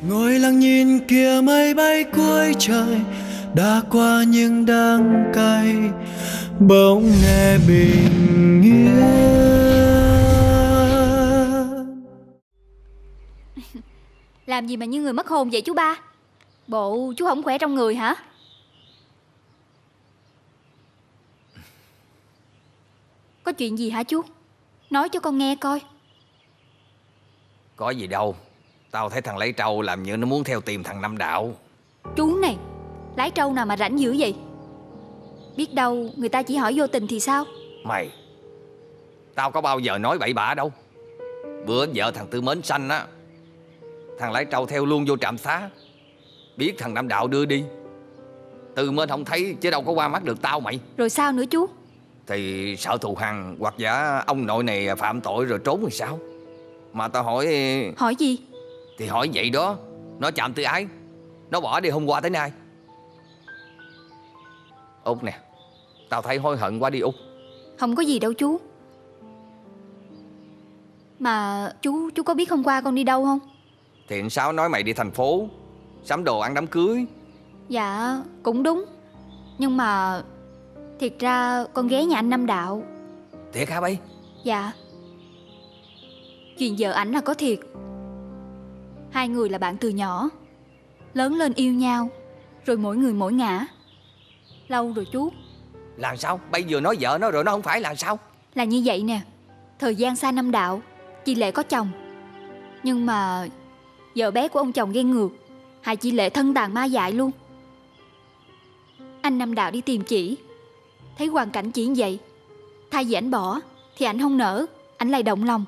Ngồi lặng nhìn kia mây bay cuối trời, đã qua những đắng cay, bỗng nghe bình yên. Làm gì mà như người mất hồn vậy chú ba? Bộ chú không khỏe trong người hả? Có chuyện gì hả chú? Nói cho con nghe coi. Có gì đâu. Tao thấy thằng Lấy Trâu làm như nó muốn theo tìm thằng Năm Đạo. Chú này, lái trâu nào mà rảnh dữ vậy? Biết đâu người ta chỉ hỏi vô tình thì sao? Mày, tao có bao giờ nói bậy bạ đâu. Bữa vợ thằng Tư Mến sanh á, thằng Lấy Trâu theo luôn vô trạm xá, biết thằng Năm Đạo đưa đi. Tư Mến không thấy chứ đâu có qua mắt được tao mày. Rồi sao nữa chú? Thì sợ thù hằn hoặc giả ông nội này phạm tội rồi trốn thì sao. Mà tao hỏi. Hỏi gì? Thì hỏi vậy đó. Nó chạm Tư Ái, nó bỏ đi hôm qua tới nay. Út nè, tao thấy hối hận quá đi Út. Không có gì đâu chú. Mà chú có biết hôm qua con đi đâu không? Thì anh Sáu nói mày đi thành phố sắm đồ ăn đám cưới. Dạ cũng đúng. Nhưng mà thiệt ra con ghé nhà anh Năm Đạo. Thiệt hả bay? Dạ. Chuyện vợ ảnh là có thiệt. Hai người là bạn từ nhỏ, lớn lên yêu nhau, rồi mỗi người mỗi ngả. Lâu rồi chú. Là sao? Bây giờ nói vợ nó rồi nó không phải là sao? Là như vậy nè. Thời gian xa Năm Đạo, chị Lệ có chồng. Nhưng mà vợ bé của ông chồng ghen ngược, hại chị Lệ thân tàn ma dại luôn. Anh Năm Đạo đi tìm chị, thấy hoàn cảnh chị như vậy, thay vì ảnh bỏ thì ảnh không nỡ, ảnh lại động lòng.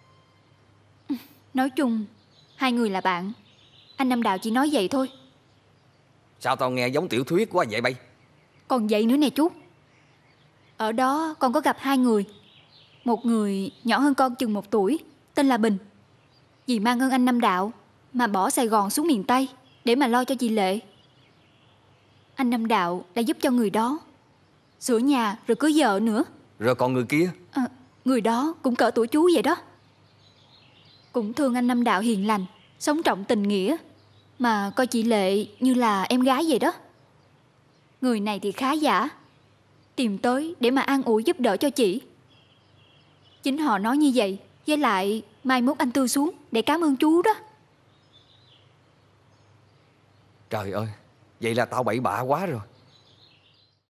Nói chung hai người là bạn. Anh Năm Đạo chỉ nói vậy thôi. Sao tao nghe giống tiểu thuyết quá vậy bay? Còn vậy nữa nè chú. Ở đó con có gặp hai người. Một người nhỏ hơn con chừng 1 tuổi, tên là Bình. Vì mang ơn anh Năm Đạo mà bỏ Sài Gòn xuống miền Tây để mà lo cho chị Lệ. Anh Năm Đạo đã giúp cho người đó sửa nhà rồi cưới vợ nữa. Rồi còn người kia? Người đó cũng cỡ tuổi chú vậy đó. Cũng thương anh Năm Đạo hiền lành, sống trọng tình nghĩa, mà coi chị Lệ như là em gái vậy đó. Người này thì khá giả, tìm tới để mà an ủi giúp đỡ cho chị. Chính họ nói như vậy. Với lại mai mốt anh Tư xuống để cảm ơn chú đó. Trời ơi, vậy là tao bậy bạ quá rồi.